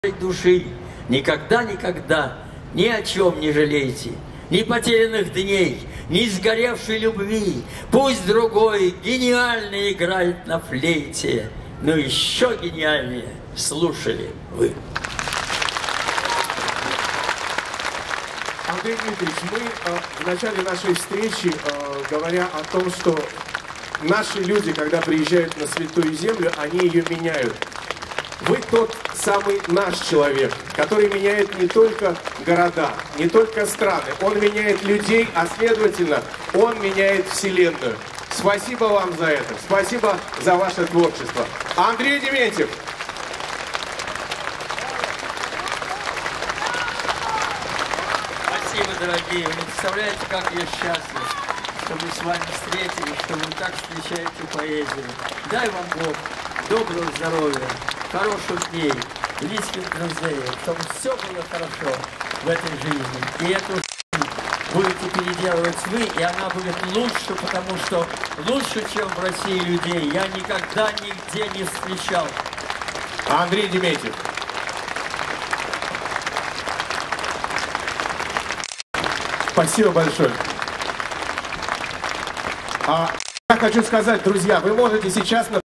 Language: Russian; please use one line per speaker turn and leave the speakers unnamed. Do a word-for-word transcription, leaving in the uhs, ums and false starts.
души. Никогда, никогда ни о чем не жалейте, ни потерянных дней, ни сгоревшей любви. Пусть другой гениально играет на флейте, но еще гениальнее слушали вы.
Андрей Дмитриевич, мы э, в начале нашей встречи, э, говоря о том, что наши люди, когда приезжают на Святую Землю, они ее меняют. Вы тот самый наш человек, который меняет не только города, не только страны. Он меняет людей, а следовательно, он меняет Вселенную. Спасибо вам за это. Спасибо за ваше творчество. Андрей Дементьев.
Спасибо, дорогие. Вы не представляете, как я счастлив, что мы с вами встретились, что вы так встречаете поэзию. Дай вам Бог доброго здоровья, хороших дней, близких друзей, чтобы все было хорошо в этой жизни. И эту жизнь будете переделывать вы, и она будет лучше, потому что лучше, чем в России людей, я никогда нигде не встречал.
Андрей Дементьев. Спасибо большое. А, я хочу сказать, друзья, вы можете сейчас...